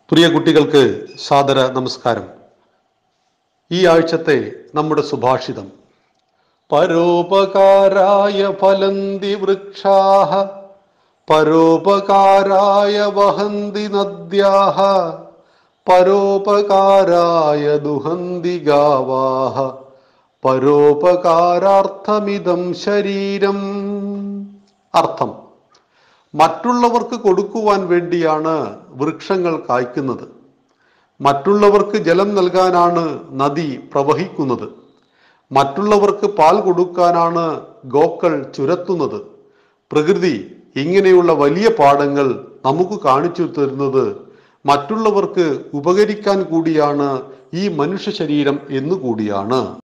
പ്രിയ കുട്ടികൾക്ക് സാദര നമസ്കാരം. ഈ ആഴ്ചത്തെ നമ്മുടെ സുഭാഷിതം: പരോപകാരായ ഫലന്തി വൃക്ഷാഃ പരോപകാരായ വഹന്തി നദ്യാഃ പരോപകാരായ ദുഹന്തി ഗാവാഃ പരോപകാരാർത്ഥമിദം ശരീരം. അർത്ഥം: മറ്റുള്ളവർക്ക് കൊടുക്കുവാൻ വേണ്ടിയാണ് വൃക്ഷങ്ങൾ കായ്ക്കുന്നത്. മറ്റുള്ളവർക്ക് ജലം നൽകാനാണ് നദി പ്രവഹിക്കുന്നത്. മറ്റുള്ളവർക്ക് പാൽ കൊടുക്കാനാണ് ഗോക്കൾ ചുരത്തുന്നത്. പ്രകൃതി ഇങ്ങനെയുള്ള വലിയ പാഠങ്ങൾ നമുക്ക് കാണിച്ചു തരുന്നത് മറ്റുള്ളവർക്ക് ഉപകരിക്കാൻ കൂടിയാണ് ഈ മനുഷ്യ ശരീരം എന്നുകൂടിയാണ്.